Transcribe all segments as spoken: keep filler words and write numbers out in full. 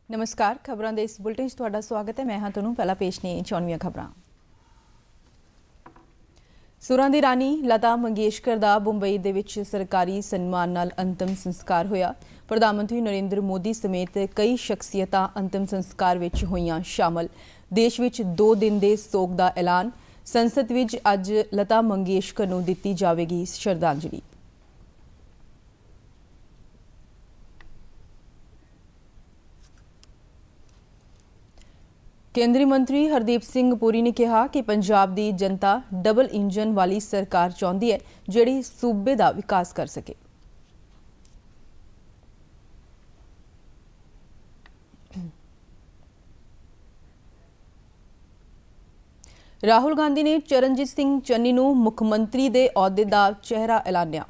नमस्कार, खबरों के इस बुलेटिन तुहाडा स्वागत है। मैं हाँ तुहानूं पहला पेश ने चौनवीं खबरां। सुरां दी रानी लता मंगेशकर दा मुंबई दे विच सरकारी सन्मान नाल अंतिम संस्कार होया। प्रधानमंत्री नरेंद्र मोदी समेत कई शख्सियतां अंतिम संस्कार विच होईयां शामिल। देश विच दो दिन दे सोग दा ऐलान। संसद विच अज लता मंगेशकर नूं दित्ती जावेगी श्रद्धांजलि। केंद्रीय मंत्री हरदीप सिंह पुरी ने कहा कि पंजाब दी जनता डबल इंजन वाली सरकार चाहती है जिहड़ी सूबे दा विकास कर सके। राहुल गांधी ने चरणजीत सिंह चन्नी नूं मुख्यमंत्री दे अहुदे दा चेहरा ऐलानिया।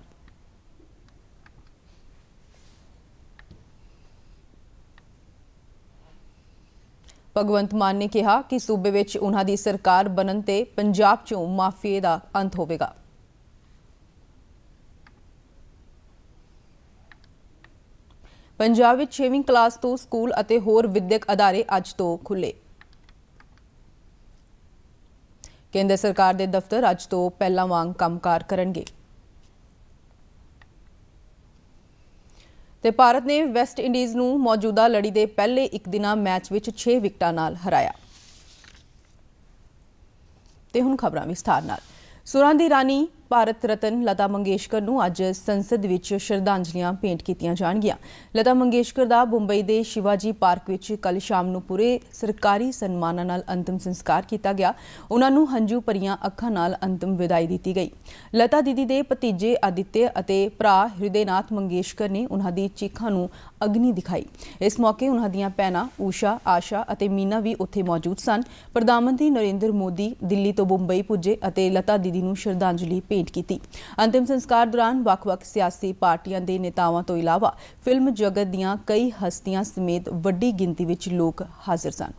भगवंत मान ने कहा कि सूबे विच उन्हां दी सरकार बनन ते पंजाब चों माफिए दा अंत होवेगा। पंजाब विच छेवीं क्लास तो स्कूल अते होर विद्यक अदारे अज तो खुले। केंद्र सरकार दे दफ्तर अज तो पहलां वांग कामकार करनगे। ते भारत ने वैस्ट इंडीज़ नूं मौजूदा लड़ी दे पहले एक दिना मैच विच छे विकटां नाल हराया। ते हुण खबरां विस्तार नाल। सुरां दी रानी भारत रत्न लता मंगेशकर नूं अज संसद विच श्रद्धांजलियां भेंट कीतियां जाणगियां। लता मंगेशकर दा मुंबई दे शिवाजी पार्क विच कल शाम नूं पूरे सरकारी सन्मानां नाल अंतिम संस्कार कीता गया। उन्हां नूं हंझू भरियां अखां नाल अंतिम विदाई दित्ती गई। लता दीदी दे भतीजे आदित्य अते भरा हृदयनाथ मंगेशकर ने उन्हां दी चीखां नूं अग्नि दिखाई। इस मौके उन्हां दीयां भैणां ऊषा, आशा अते मीना भी उत्थे मौजूद सन। प्रधानमंत्री नरेंद्र मोदी दिल्ली तो मुंबई पुजे अते लता दीदी नूं श्रद्धांजलि भेंट कीती। अंतिम संस्कार दौरान वख-वख सियासी पार्टियां दे नेतावां तो इलावा फिल्म जगत दीयां कई हस्तियां समेत वड्डी गिनती विच लोक हाजिर सन।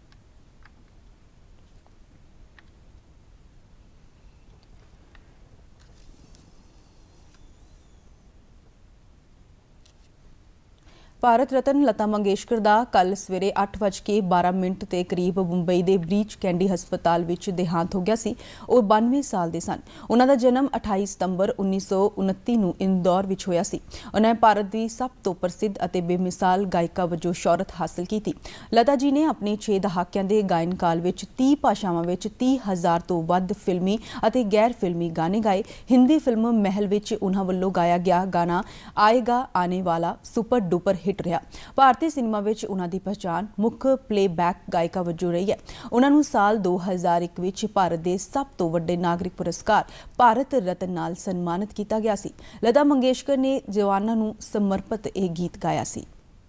भारत रत्न लता मंगेशकर दा कल सवेरे अठ बज के बारह मिनट के करीब मुंबई के ब्रीच कैंडी हस्पताल विच देहांत हो गया सी। और बानवे साल दे सन। उन्हां दा जन्म अठाई सितंबर उन्नीस सौ उनती नूं इंदौर विच होया सी। उन्हें भारत की सब तो प्रसिद्ध अते बेमिसाल गायिका वजों शौहरत हासिल की। लता जी ने अपने छे दहाकियां दे गायन काल विच तीह भाषावां विच तीह हजार तो वध फिल्मी अते गैर फिल्मी गाने गाए। हिंदी फिल्म महल विच उन्हां वल्लों गाया गया गाना आएगा आने वाला सुपर डुपर हिट रहा। भारतीय सिनेमा विच उन्हां दी पहचान मुख्य प्लेबैक गायिका वजों रही है। उन्हां नूं साल दो हज़ार एक विच भारत दे सब तो वड्डे नागरिक पुरस्कार भारत रत्न नाल सन्मानित किया गया सी। लता मंगेशकर ने जवानां नूं समर्पित यह गीत गाया सी।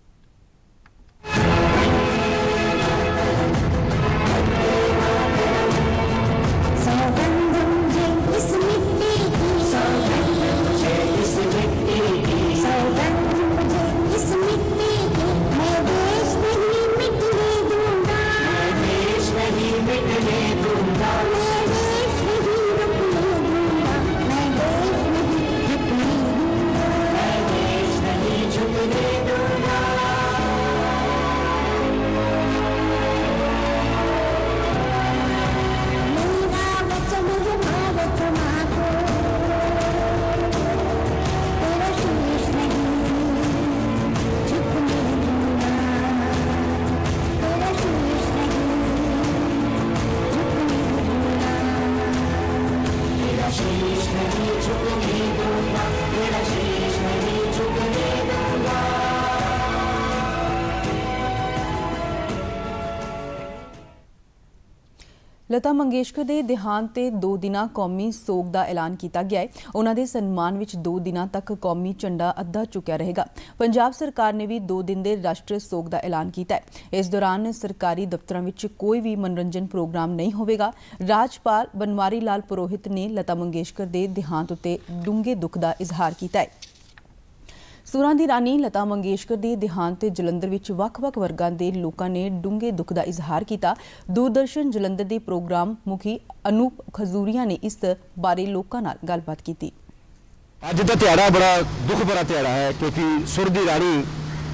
लता मंगेशकर के देहांत ते दो दिना कौमी सोग का ऐलान किया गया है। उन्होंने दे सन्मान विच दो दिनों तक कौमी झंडा अद्धा चुक्या रहेगा। पंजाब सरकार ने भी दो दिन के राष्ट्रीय सोग का ऐलान किया है। इस दौरान सरकारी दफ्तरों विच कोई भी मनोरंजन प्रोग्राम नहीं होगा। राज्यपाल बनवारी लाल पुरोहित ने लता मंगेशकर के देहांत उत्ते डूंगे दुख का इजहार किया है। सुरां दी रानी लता मंगेशकर के देहांत ते जलंधर विच वख-वख वर्गां दे लोकां ने डूंगे दुख का इजहार किया। दूरदर्शन जलंधर के प्रोग्राम मुखी अनूप खजूरिया ने इस बारे लोकां नाल गलबात की। अज का दिहाड़ा बड़ा दुख भरा दिहाड़ा है क्योंकि सुर दी रानी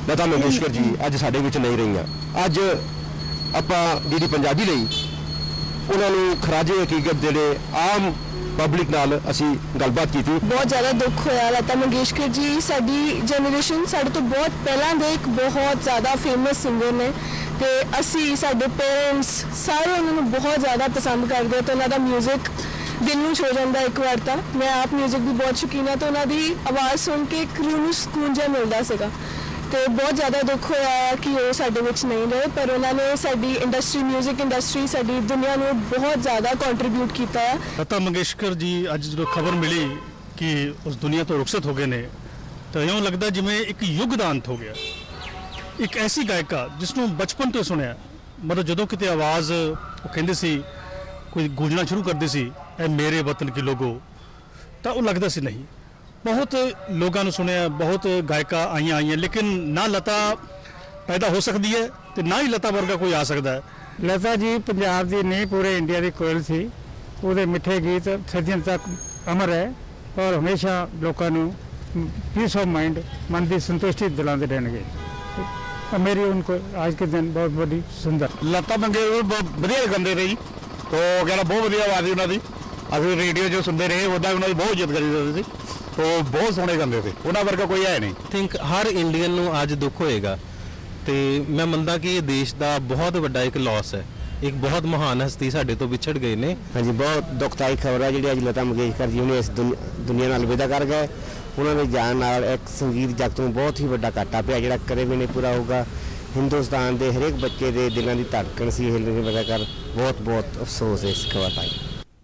लता मंगेशकर जी अज साडे विच नहीं रहीਆਂ। अज आपां डी डी पंजाबी लई उन्हां नूं खराजे हकीकत जिहड़े आम पब्लिक नाल असी गलबात की। बहुत ज़्यादा दुख होया। लता मंगेशकर जी साडी जनरेशन साडे तो बहुत पहला दे एक बहुत ज़्यादा फेमस सिंगर ने ते असी साडे पेरेंट्स सारे उन्होंने बहुत ज़्यादा पसंद करते तो उन्होंने म्यूजिक दिल नूं छो जांदा एक बार तां। मैं आप म्यूजिक की बहुत शौकीन हाँ तो उन्होंने आवाज़ सुन के एक रूह नूं सुकून जिहा मिलदा सीगा ते बहुत ज़्यादा दुख होया कि वो साडे विच नहीं रहे पर उन्होंने साडी इंडस्ट्री म्यूजिक इंडस्ट्री साडी दुनिया नूं बहुत ज़्यादा कंट्रीब्यूट किया है। लता मंगेशकर जी अज जो खबर मिली कि उस दुनिया तो रुखसत हो गए ने तो इउं लगदा जिवें एक युग दा अंत हो गया। एक ऐसी गायिका जिसनों बचपन तो सुनिया मतलब जदों किते आवाज़ वो कहिंदे सी कोई गूंजना शुरू करदी सी ए मेरे वतन की लोगो तो वो लगदा सी नहीं। बहुत लोगों ने सुनिया बहुत गायिका आईयां आईयां लेकिन ना लता पैदा हो सकती है तो ना ही लता वर्गा कोई आ सकता है। लता जी पंजाब की नहीं पूरे इंडिया की कोयल सी। वो मिठे गीत सदियों तक अमर है और हमेशा लोगों को पीस ऑफ माइंड मन की संतुष्टि दिलाते रहेंगे। मेरी उनको आज के दिन बहुत बड़ी सुंदर लता मंगेशकर बहुत वधिया गाते रहे तो कहना बहुत वधिया आवाज़ ही उन्होंने अभी रेडियो जो सुनते रहे उदा उन्होंने बहुत इज्जत करी तो बहुत सोहने गाते थे उन्होंने वर्गा कोई है नहीं। थिंक हर इंडियन नूं अज दुख होएगा तो मैं मनदा कि ये देश का बहुत बड़ा एक लॉस है। एक बहुत महान हस्ती साडे तो विछड़ गए ने। हाँ जी बहुत दुखदायी खबर है जी अज लता मंगेशकर जी ने इस दुनिया नाल विदा कर गए। उन्होंने जान नाल एक संगीत जगत में बहुत ही बड़ा घाटा पिया जिहड़ा करे भी नहीं पूरा होगा। हिंदुस्तान के हरेक बच्चे के दिलों की धड़कन सी हिलने वजह कर बहुत बहुत अफसोस है इस खबर पाई।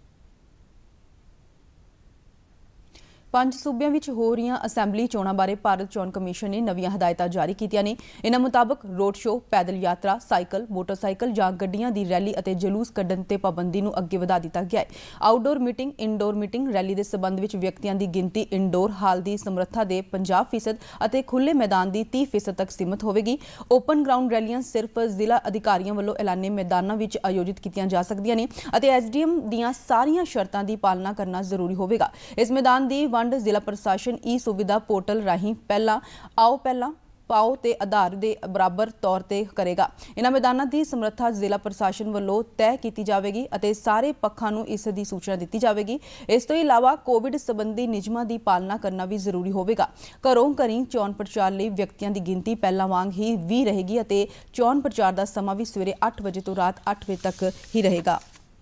ਪੰਜ ਸੂਬਿਆਂ ਵਿੱਚ ਹੋ ਰਹੀਆਂ ਅਸੈਂਬਲੀ ਚੋਣਾਂ ਬਾਰੇ ਭਾਰਤ ਚੋਣ ਕਮਿਸ਼ਨ ਨੇ ਨਵੀਆਂ ਹਦਾਇਤਾਂ ਜਾਰੀ ਕੀਤੀਆਂ ਨੇ। ਇਨ੍ਹਾਂ ਮੁਤਾਬਕ ਰੋਡ ਸ਼ੋਅ, ਪੈਦਲ ਯਾਤਰਾ, ਸਾਈਕਲ, ਮੋਟਰਸਾਈਕਲ ਜਾਂ ਗੱਡੀਆਂ ਦੀ ਰੈਲੀ ਅਤੇ ਜਲੂਸ ਕੱਢਣ ਤੇ ਪਾਬੰਦੀ ਨੂੰ ਅੱਗੇ ਵਧਾ ਦਿੱਤਾ ਗਿਆ ਹੈ। Outdoor meeting, indoor meeting, rally ਦੇ ਸਬੰਧ ਵਿੱਚ ਵਿਅਕਤੀਆਂ ਦੀ ਗਿਣਤੀ ਇਨਡੋਰ ਹਾਲ ਦੀ ਸਮਰੱਥਾ ਦੇ ਪੰਜਾਹ ਫੀਸਦ ਅਤੇ ਖੁੱਲ੍ਹੇ ਮੈਦਾਨ ਦੀ ਤੀਹ ਫੀਸਦ ਤੱਕ ਸੀਮਤ ਹੋਵੇਗੀ। ਓਪਨ ਗਰਾਊਂਡ ਰੈਲੀਆਂ ਸਿਰਫ ਜ਼ਿਲ੍ਹਾ ਅਧਿਕਾਰੀਆਂ ਵੱਲੋਂ ਐਲਾਨੇ ਮੈਦਾਨਾਂ ਵਿੱਚ ਆਯੋਜਿਤ ਕੀਤੀਆਂ ਜਾ ਸਕਦੀਆਂ ਨੇ ਅਤੇ ਐਸ ਡੀ ਐਮ ਦੀਆਂ ਸਾਰੀਆਂ ਸ਼ਰਤਾਂ ਦੀ ਪਾਲਣਾ ਕਰਨਾ ਜ਼ਰੂਰੀ ਹੋਵੇਗਾ। ਇਸ ਮੈਦਾਨ ਦੀ ਵੰਡ ਜ਼ਿਲ੍ਹਾ ਪ੍ਰਸ਼ਾਸਨ ਈ ਸੁਵਿਧਾ ਪੋਰਟਲ ਰਾਹੀਂ ਪਹਿਲਾਂ ਆਓ ਪਹਿਲਾਂ ਪਾਓ ਤੇ ਆਧਾਰ ਦੇ ਬਰਾਬਰ ਤੌਰ ਤੇ ਕਰੇਗਾ। ਇਨ੍ਹਾਂ ਮੈਦਾਨਾਂ ਦੀ ਸਮਰੱਥਾ ਜ਼ਿਲ੍ਹਾ ਪ੍ਰਸ਼ਾਸਨ ਵੱਲੋਂ ਤੈਅ ਕੀਤੀ ਜਾਵੇਗੀ ਅਤੇ ਸਾਰੇ ਪੱਖਾਂ ਨੂੰ ਇਸ ਦੀ ਸੂਚਨਾ ਦਿੱਤੀ ਜਾਵੇਗੀ। ਇਸ ਤੋਂ ਇਲਾਵਾ ਕੋਵਿਡ ਸੰਬੰਧੀ ਨਿਯਮਾਂ ਦੀ ਪਾਲਣਾ ਕਰਨਾ ਵੀ ਜ਼ਰੂਰੀ ਹੋਵੇਗਾ। ਘਰੋਂ ਘਰੀ ਚੋਣ ਪ੍ਰਚਾਰ ਲਈ ਵਿਅਕਤੀਆਂ ਦੀ ਗਿਣਤੀ ਪਹਿਲਾਂ ਵਾਂਗ ਹੀ ਵੀਹ ਰਹੇਗੀ ਅਤੇ ਚੋਣ ਪ੍ਰਚਾਰ ਦਾ ਸਮਾਂ ਵੀ ਸਵੇਰੇ ਅੱਠ ਵਜੇ ਤੋਂ ਰਾਤ ਅੱਠ ਵਜੇ ਤੱਕ ਹੀ ਰਹੇਗਾ।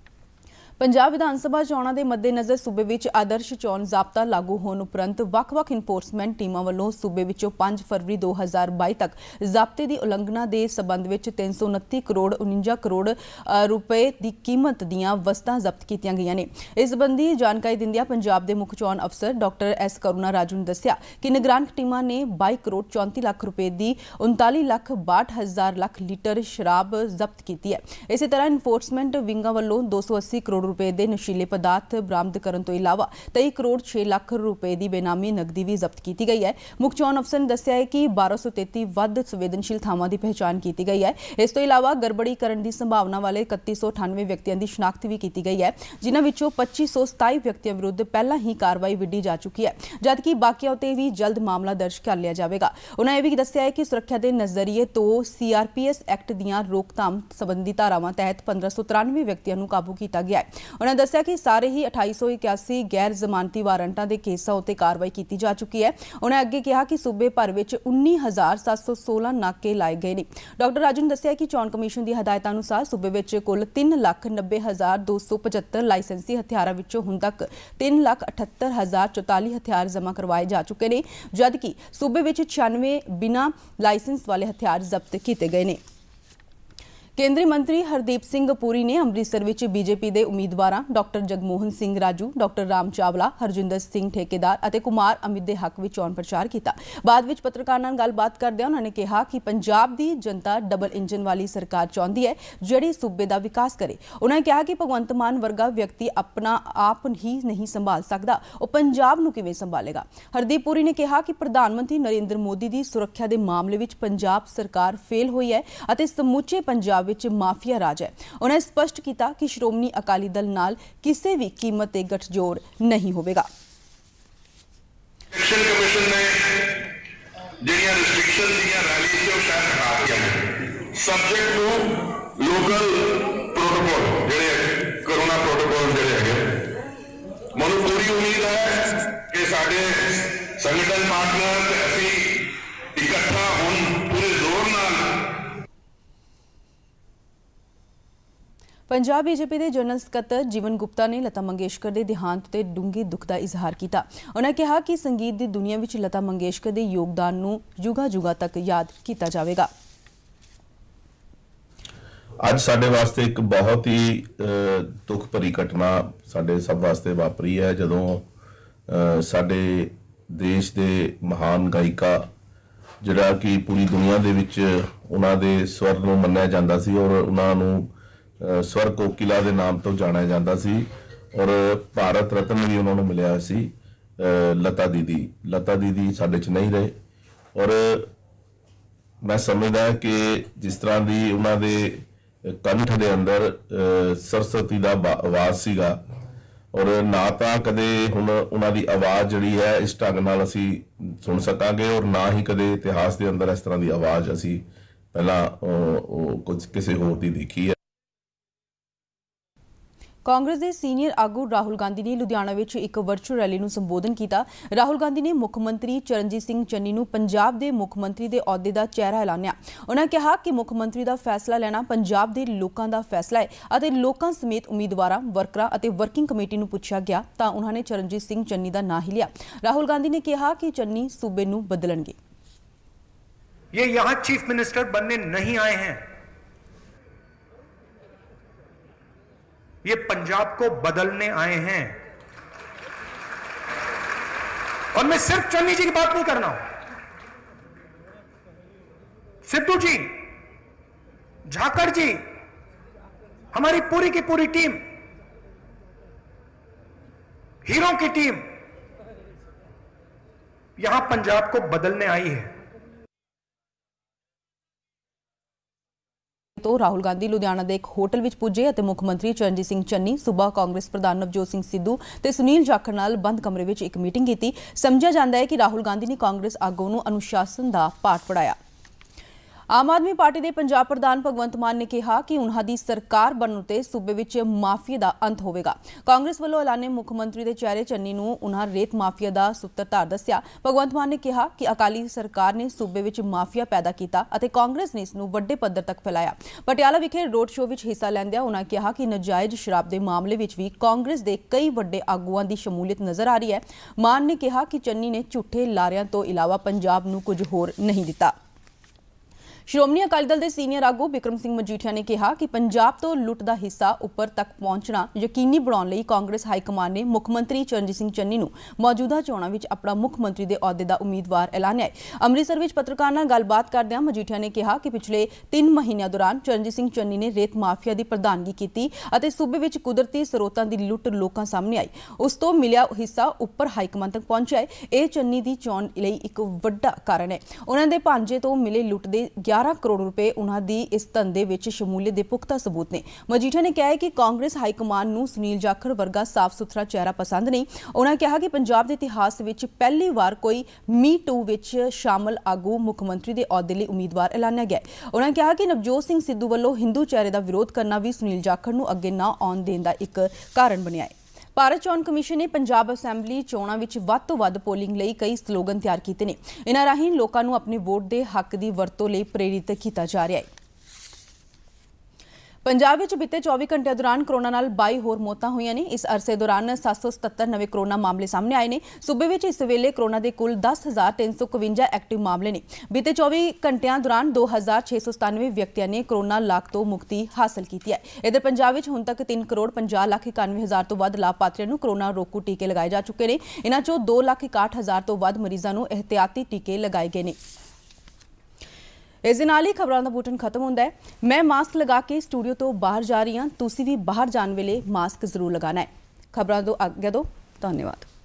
ਪੰਜਾਬ ਵਿਧਾਨ ਸਭਾ ਚੋਣਾਂ ਦੇ ਮੱਦੇਨਜ਼ਰ ਸੂਬੇ ਵਿੱਚ ਆਦਰਸ਼ ਚੋਣ ਜ਼ਾਬਤਾ ਲਾਗੂ ਹੋਣ ਉਪਰੰਤ ਵੱਖ-ਵੱਖ ਇਨਫੋਰਸਮੈਂਟ ਟੀਮਾਂ ਵੱਲੋਂ ਸੂਬੇ ਵਿੱਚੋਂ ਪੰਜ ਫਰਵਰੀ ਦੋ ਹਜ਼ਾਰ ਬਾਈ ਤੱਕ ਜ਼ਾਬਤੇ ਦੀ ਉਲੰਘਣਾ ਦੇ ਸਬੰਧ ਵਿੱਚ ਤਿੰਨ ਸੌ ਉਨੱਤੀ ਕਰੋੜ ਉਨੰਜਾ ਕਰੋੜ ਰੁਪਏ ਦੀ ਕੀਮਤ ਦੀਆਂ ਵਸਤਾਂ ਜ਼ਬਤ ਕੀਤੀਆਂ ਗਈਆਂ ਨੇ। ਇਸ ਸੰਬੰਧੀ ਜਾਣਕਾਰੀ ਦਿੰਦਿਆਂ ਪੰਜਾਬ ਦੇ ਮੁੱਖ ਚੋਣ ਅਫਸਰ ਡਾਕਟਰ ਐਸ ਕਰੁਣਾ ਰਾਜੂ ਨੇ ਦੱਸਿਆ ਕਿ ਨਿਗਰਾਨ ਟੀਮਾਂ ਨੇ ਬਾਈ ਕਰੋੜ ਚੌਂਤੀ ਲੱਖ ਰੁਪਏ ਦੀ ਉਨਤਾਲੀ ਲੱਖ ਬਾਹਠ ਹਜ਼ਾਰ ਲੱਖ ਲੀਟਰ ਸ਼ਰਾਬ ਜ਼ਬਤ ਕੀਤੀ ਹੈ। ਇਸੇ ਤਰ੍ਹਾਂ ਇਨਫੋਰਸਮੈਂਟ ਵਿੰਗਾਂ ਵੱਲੋਂ ਦੋ ਸੌ अस्सी ਕਰੋੜ ਰੁਪਏ ਦੇ ਨਸ਼ੀਲੇ ਪਦਾਰਥ ਬਰਾਮਦ ਕਰਨ ਤੋਂ ਇਲਾਵਾ ਤੇਈ ਕਰੋੜ ਛੇ ਲੱਖ ਰੁਪਏ ਦੀ ਬੇਨਾਮੀ ਨਕਦੀ ਵੀ ਜ਼ਬਤ ਕੀਤੀ ਗਈ ਹੈ। ਮੁੱਖ ਚੋਣ ਅਫਸਰ ਨੇ ਦੱਸਿਆ ਹੈ ਕਿ ਬਾਰਾਂ ਸੌ ਤੇਤੀ ਵੱਧ ਸੰਵੇਦਨਸ਼ੀਲ ਥਾਵਾਂ ਦੀ ਪਹਿਚਾਣ ਕੀਤੀ ਗਈ ਹੈ। ਇਸ ਤੋਂ ਇਲਾਵਾ ਗੜਬੜੀ ਕਰਨ ਦੀ ਸੰਭਾਵਨਾ ਵਾਲੇ ਇਕੱਤੀ ਸੌ ਅਠਾਨਵੇਂ ਵਿਅਕਤੀਆਂ ਦੀ ਸ਼ਨਾਖਤ ਵੀ ਕੀਤੀ ਗਈ ਹੈ, ਜਿਨ੍ਹਾਂ ਵਿੱਚੋਂ ਪੱਚੀ ਸੌ ਸਤਾਈ ਵਿਅਕਤੀਆਂ ਵਿਰੁੱਧ ਪਹਿਲਾਂ ਹੀ ਕਾਰਵਾਈ ਵਿੱਢੀ ਜਾ ਚੁੱਕੀ ਹੈ, ਜਦਕਿ ਬਾਕੀਆਂ ਉਤੇ ਵੀ ਜਲਦ ਮਾਮਲਾ ਦਰਜ ਕਰ ਲਿਆ ਜਾਵੇਗਾ। ਉਨ੍ਹਾਂ ਇਹ ਵੀ ਦੱਸਿਆ ਹੈ ਕਿ ਸੁਰੱਖਿਆ ਦੇ ਨਜ਼ਰੀਏ ਤੋਂ C R P S act ਦੀਆਂ ਰੋਕਥਾਮ ਸੰਬੰਧੀ ਧਾਰਾਵਾਂ ਤਹਿਤ ਪੰਦਰਾਂ ਸੌ ਤਰਾਨਵੇਂ ਵਿਅਕਤੀਆਂ ਨੂੰ ਕਾਬੂ ਕੀਤਾ ਗਿਆ ਹੈ। उन्होंने दस्सिया कि सारे ही अठाई सौ इक्यासी गैर जमानती वारंटां दे केसां उत्ते कार्रवाई की जा चुकी है। उन्होंने अगे कहा कि सूबे भर में उन्नी हज़ार सत्त सौ सोलह नाके लाए गए ने। डॉक्टर राजू ने दस्सिया कि चोण कमीशन की हदायतां अनुसार सूबे में कुल तीन लाख नब्बे हज़ार दो सौ पचहत्तर लाइसेंसी हथियारां विचों हुण तक तीन लाख अठहत्तर हज़ार चौताली हथियार जमा करवाए जा चुके हैं, जबकि सूबे में छियानवे बिना लाइसेंस वाले हथियार जब्त किए गए हैं। केंद्रीय मंत्री हरदीप सिंह पुरी ने अमृतसर विच बीजेपी के उम्मीदवारों डॉक्टर जगमोहन सिंह राजू, डॉक्टर राम चावला, हरजिंदर सिंह ठेकेदार और कुमार अमित के हक में चोण प्रचार किया। बाद में पत्रकारों नाल गलबात करदे उन्होंने कहा कि पंजाब की जनता डबल इंजन वाली सरकार चाहती है जिहड़ी सूबे का विकास करे। उन्होंने कहा कि भगवंत मान वर्गा व्यक्ति अपना आप ही नहीं संभाल सकता, वह पंजाब नूं किवें संभालेगा। हरदीप पुरी ने कहा कि प्रधानमंत्री नरेंद्र मोदी की सुरक्षा के मामले में पंजाब सरकार फेल हुई है और समूचे पंजाब विच माफिया राज है। उन्होंने स्पष्ट किया कि श्रोमणी अकाली दल नाल किसी भी कीमत ते गठजोड़ नहीं होगा। इलेक्शन कमीशन ने ਇਲੈਕਸ਼ਨ ਦੀਆਂ ਰੈਲੀ ਸੀ ਉਹ ਸ਼ਾਇਦ ਹਟਾ ਦਿੱਤੀਆਂ ਸਬਜੈਕਟ ਨੂੰ ਲੋਕਲ ਪ੍ਰੋਟੋਕੋਲ ਜਿਹੜੇ ਕਰੋਨਾ ਪ੍ਰੋਟੋਕੋਲ ਜਿਹੜੇ ਹੈਗੇ ਮੈਨੂੰ ਪੂਰੀ ਉਮੀਦ ਹੈ ਕਿ ਸਾਡੇ ਸੰਗਠਨ ਪਾਰਟਨਰ ਤੇ ਅਸੀਂ ਇਕੱਠਾ ਹੁਣ ਪੂਰੇ ਜ਼ੋਰ ਨਾਲ। ਪੰਜਾਬ ਬੀਜੇਪੀ ਦੇ ਜਨਰਲ ਸਕੱਤਰ ਜੀਵਨ ਗੁਪਤਾ ਨੇ ਲਤਾ ਮੰਗੇਸ਼ਕਰ ਦੇ ਦੇਹਾਂਤ ਤੇ ਡੂੰਘੇ ਦੁੱਖ ਦਾ ਇਜ਼ਹਾਰ ਕੀਤਾ। ਉਨ੍ਹਾਂ ਕਿਹਾ ਕਿ ਸੰਗੀਤ ਦੀ ਦੁਨੀਆ ਵਿੱਚ ਲਤਾ ਮੰਗੇਸ਼ਕਰ ਦੇ ਯੋਗਦਾਨ ਨੂੰ ਯੁਗਾਂ ਯੁਗਾਂ ਤੱਕ ਯਾਦ ਕੀਤਾ ਜਾਵੇਗਾ। ਅੱਜ ਸਾਡੇ ਵਾਸਤੇ ਇੱਕ ਬਹੁਤ ਹੀ ਦੁੱਖ ਭਰੀ ਘਟਨਾ ਸਾਡੇ ਸਭ ਵਾਸਤੇ ਵਾਪਰੀ ਹੈ, ਜਦੋਂ ਸਾਡੇ ਦੇਸ਼ ਦੇ ਮਹਾਨ ਗਾਇਕਾ ਜਿਹੜਾ ਕਿ ਪੂਰੀ ਦੁਨੀਆ ਦੇ ਵਿੱਚ ਉਹਨਾਂ ਦੇ ਸਵਰ ਨੂੰ ਮੰਨਿਆ ਜਾਂਦਾ ਸੀ ਔਰ ਉਹਨਾਂ ਨੂੰ ਸਵਰ ਕੋਕਿਲਾ ਦੇ ਨਾਮ ਤੋਂ ਜਾਣਿਆ ਜਾਂਦਾ ਸੀ ਔਰ ਭਾਰਤ ਰਤਨ ਵੀ ਉਹਨਾਂ ਨੂੰ ਮਿਲਿਆ ਸੀ, ਲਤਾ ਦੀਦੀ ਲਤਾ ਦੀਦੀ ਸਾਡੇ 'ਚ ਨਹੀਂ ਰਹੇ। ਔਰ ਮੈਂ ਸਮਝਦਾ ਕਿ ਜਿਸ ਤਰ੍ਹਾਂ ਦੀ ਉਹਨਾਂ ਦੇ ਕੰਠ ਦੇ ਅੰਦਰ ਸਰਸਵਤੀ ਦਾ ਆਵਾਜ਼ ਸੀਗਾ ਔਰ ਨਾ ਤਾਂ ਕਦੇ ਹੁਣ ਉਹਨਾਂ ਦੀ ਆਵਾਜ਼ ਜਿਹੜੀ ਹੈ ਇਸ ਢੰਗ ਨਾਲ ਅਸੀਂ ਸੁਣ ਸਕਾਂਗੇ ਔਰ ਨਾ ਹੀ ਕਦੇ ਇਤਿਹਾਸ ਦੇ ਅੰਦਰ ਇਸ ਤਰ੍ਹਾਂ ਦੀ ਆਵਾਜ਼ ਅਸੀਂ ਪਹਿਲਾਂ ਕੁਝ ਕਿਸੇ ਹੋਰ ਦੀ ਦੇਖੀ ਹੈ। ਕਾਂਗਰਸ ਦੇ ਸੀਨੀਅਰ ਆਗੂ ਰਾਹੁਲ ਗਾਂਧੀ ਨੇ ਲੁਧਿਆਣਾ ਵਿੱਚ ਇੱਕ ਵਰਚੁਅਲ ਰੈਲੀ ਨੂੰ ਸੰਬੋਧਨ ਕੀਤਾ। ਰਾਹੁਲ ਗਾਂਧੀ ਨੇ ਮੁੱਖ ਮੰਤਰੀ ਚਰਨਜੀਤ ਸਿੰਘ ਚੰਨੀ ਨੂੰ ਪੰਜਾਬ ਦੇ ਮੁੱਖ ਮੰਤਰੀ ਦੇ ਅਹੁਦੇ ਦਾ ਚਿਹਰਾ ਐਲਾਨਿਆ। ਉਨ੍ਹਾਂ ਕਿਹਾ ਕਿ ਮੁੱਖ ਮੰਤਰੀ ਦਾ ਫੈਸਲਾ ਲੈਣਾ ਪੰਜਾਬ ਦੇ ਲੋਕਾਂ ਦਾ ਫੈਸਲਾ ਹੈ ਅਤੇ ਲੋਕਾਂ ਸਮੇਤ ਉਮੀਦਵਾਰਾਂ, ਵਰਕਰਾਂ ਅਤੇ ਵਰਕਿੰਗ ਕਮੇਟੀ ਨੂੰ ਪੁੱਛਿਆ ਗਿਆ ਤਾਂ ਉਨ੍ਹਾਂ ਨੇ ਚਰਨਜੀਤ ਸਿੰਘ ਚੰਨੀ ਦਾ ਨਾਂ ਹੀ ਲਿਆ। ਰਾਹੁਲ ਗਾਂਧੀ ਨੇ ਕਿਹਾ ਕਿ ਚੰਨੀ ਸੂਬੇ ਨੂੰ ਬਦਲਣਗੇ। ये यहाँ चीफ मिनिस्टर बनने नहीं आए हैं, ये पंजाब को बदलने आए हैं। और मैं सिर्फ चन्नी जी की बात नहीं कर रहा हूं, सिद्धू जी, झाकड़ जी, हमारी पूरी की पूरी टीम, हीरो की टीम यहां पंजाब को बदलने आई है। तो राहुल गांधी लुधियाना के एक होटल में पुजे और मुख मंत्री चरणजीत सिंह चन्नी, सूबा कांग्रेस प्रधान नवजोत सिंह सिद्धू ते सुनील जाखड़ नाल बंद कमरे में एक मीटिंग की। समझा जाता है कि राहुल गांधी ने कांग्रेस आगू नूं अनुशासन का पाठ पढ़ाया। आम आदमी पार्टी के पंजाब प्रधान भगवंत मान ने कहा कि उन्हां दी सरकार बनने ते सूबे विच माफिया का अंत होवेगा। कांग्रेस वालों ऐलाने मुख मंत्री के चेहरे चन्नी नूं उन्हां रेत माफिया का सूत्रधार दस्सिया। भगवंत मान ने कहा कि अकाली सरकार ने सूबे विच माफिया पैदा किया अते कांग्रेस ने इसनूं वड्डे पद्धर तक फैलाया। पटियाला विखे रोड शो विच हिस्सा लैंदिआं उन्हां कहा कि नजायज शराब के मामले विच भी कांग्रेस के कई वड्डे आगूआं की शमूलियत नज़र आ रही है। मान ने कहा कि चन्नी ने झूठे लारियां तो इलावा पंजाब नूं कुछ होर नहीं दिता। श्रोमणी अकाली दल के सीनियर आगू बिक्रम सिंह मजीठिया ने कहा कि पंजाब तो लुट का हिस्सा उपर तक पहुंचना यकीनी बनाने लई कांग्रेस हाईकमान ने मुख मंत्री चरणजीत सिंह चन्नी नूं मौजूदा चोणां विच अपना मुख मंत्री के अहुदे का उम्मीदवार ऐलानिया है। अमृतसर में पत्रकारां नाल गलबात करदिआं मजीठिया ने कहा कि पिछले तीन महीनों दौरान चरणजीत सिंह चन्नी ने रेत माफिया की प्रधानगी की और सूबे में कुदरती स्रोतों की लुट लोगों सामने आई, उस तो मिलिया हिस्सा उपर हाईकमान तक पहुंचा है। यह चन्नी की चोण लई एक वड्डा कारण है। उन्हां दे भांजे तो मिले लुट के ग्यारह करोड़ रुपए उन्हां दी इस धंधे विच शमूलियत के पुख्ता सबूत ने। मजीठिया ने कहा है कि कांग्रेस हाईकमान नूं सुनील जाखड़ वर्गा साफ सुथरा चेहरा पसंद नहीं। उन्होंने कहा कि पंजाब के इतिहास विच पहली बार कोई मी टू विच शामिल आगू मुख मंत्री के अहुदे लई उम्मीदवार ऐलानिया गया। उन्होंने कहा कि नवजोत सिंह सिद्धू वालों हिंदू चेहरे का विरोध करना भी सुनील जाखड़ नूं अगे ना आउण देण दा एक कारण बनिया है। भारत चोण कमीशन ने पंजाब असैंबली चोणां विच वध तों वध पोलिंग लई कई स्लोगन तैयार कीते ने। इन्हां राहीं लोकां नूं अपने वोट के हक की वरतों लई प्रेरित किया जा रहा है। पंजाब विच बीते चौबीस घंटे दौरान कोरोना नाल बाई होर मौतां होईआं ने। इस अरसे दौरान सत्त सौ सतहत्तर नवे कोरोना मामले सामने आए ने। सूबे विच इस वेले कोरोना के कुल दस हज़ार तीन सौ इकवंजा एक्टिव मामले ने। बीते चौबीस घंटिया दौरान दो हज़ार छे सौ सतानवे व्यक्तियों ने कोरोना लाग तो मुक्ति हासिल की है। इधर पंजाब विच हुण तक तीन करोड़ पंजाह लाख इक्यानवे हज़ार तो वध लाभार्थियों नूं कोरोना रोकू टीके लगाए जा चुके हैं। इन्हां चों दो लाख इकाहठ हज़ार तो वध मरीजों नूं एहतियाती टीके लगाए गए हैं। इस दे नाल ही खबरां दा बुलेटिन खत्म होंदा है। मैं मास्क लगा के स्टूडियो तो बाहर जा रही हाँ, तुसीं भी बाहर जाने वेले मास्क जरूर लगाना है। खबरां तो आज्ञा दो, धन्यवाद।